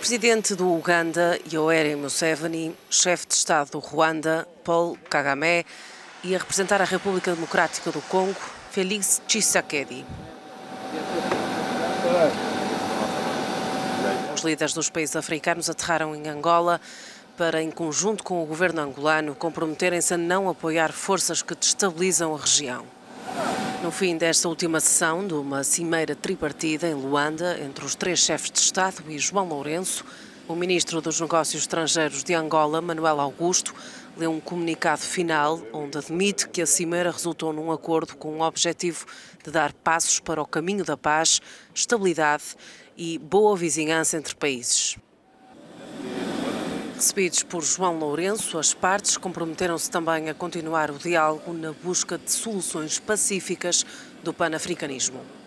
Presidente do Uganda, Yoweri Museveni, chefe de Estado do Ruanda, Paul Kagame, e a representar a República Democrática do Congo, Félix Tshisekedi. Os líderes dos países africanos aterraram em Angola para, em conjunto com o governo angolano, comprometerem-se a não apoiar forças que destabilizam a região. No fim desta última sessão de uma cimeira tripartida em Luanda, entre os três chefes de Estado e João Lourenço, o ministro dos Negócios Estrangeiros de Angola, Manuel Augusto, leu um comunicado final onde admite que a cimeira resultou num acordo com o objetivo de dar passos para o caminho da paz, estabilidade e boa vizinhança entre países. Recebidos por João Lourenço, as partes comprometeram-se também a continuar o diálogo na busca de soluções pacíficas do panafricanismo.